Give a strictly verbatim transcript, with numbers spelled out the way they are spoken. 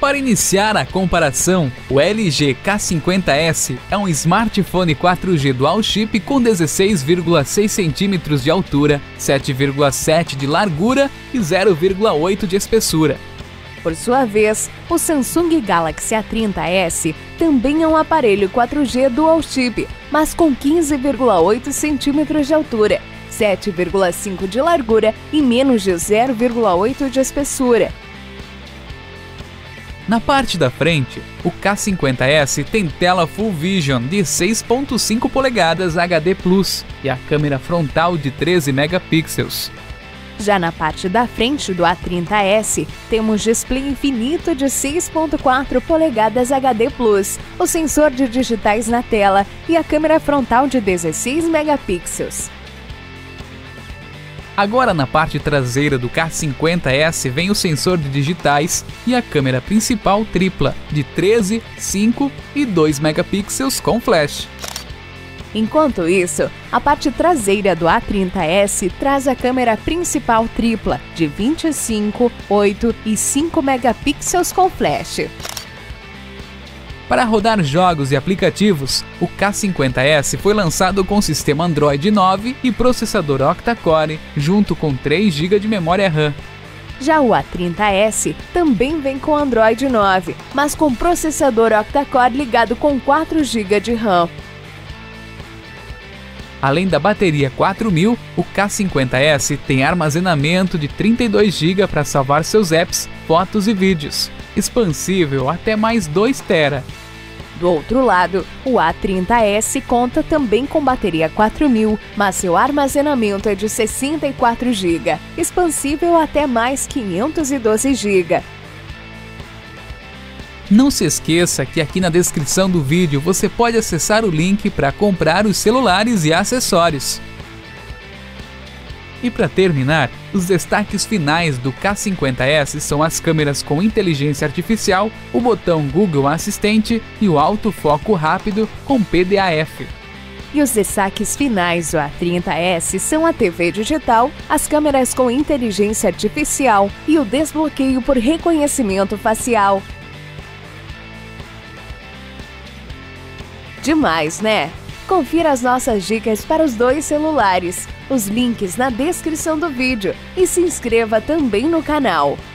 Para iniciar a comparação, o L G K cinquenta S é um smartphone quatro G dual chip com dezesseis vírgula seis centímetros de altura, sete vírgula sete de largura e zero vírgula oito de espessura. Por sua vez, o Samsung Galaxy A trinta S também é um aparelho quatro G dual chip, mas com quinze vírgula oito centímetros de altura, sete vírgula cinco de largura e menos de zero vírgula oito de espessura. Na parte da frente, o K cinquenta S tem tela Full Vision de seis vírgula cinco polegadas H D plus e a câmera frontal de treze megapixels. Já na parte da frente do A trinta S, temos display infinito de seis vírgula quatro polegadas H D plus, o sensor de digitais na tela e a câmera frontal de dezesseis megapixels. Agora na parte traseira do K cinquenta S vem o sensor de digitais e a câmera principal tripla de treze, cinco e dois megapixels com flash. Enquanto isso, a parte traseira do A trinta S traz a câmera principal tripla de vinte e cinco, oito e cinco megapixels com flash. Para rodar jogos e aplicativos, o K cinquenta S foi lançado com sistema Android nove e processador octa-core, junto com três gigas de memória RAM. Já o A trinta S também vem com Android nove, mas com processador octa-core ligado com quatro gigas de RAM. Além da bateria quatro mil, o K cinquenta S tem armazenamento de trinta e dois gigas para salvar seus apps, fotos e vídeos, expansível até mais dois terabytes. Do outro lado, o A trinta S conta também com bateria quatro mil, mas seu armazenamento é de sessenta e quatro gigas, expansível até mais quinhentos e doze gigas. Não se esqueça que aqui na descrição do vídeo você pode acessar o link para comprar os celulares e acessórios. E para terminar, os destaques finais do K cinquenta S são as câmeras com inteligência artificial, o botão Google Assistente e o autofoco rápido com P D A F. E os destaques finais do A trinta S são a T V digital, as câmeras com inteligência artificial e o desbloqueio por reconhecimento facial. Demais, né? Confira as nossas dicas para os dois celulares, os links na descrição do vídeo e se inscreva também no canal.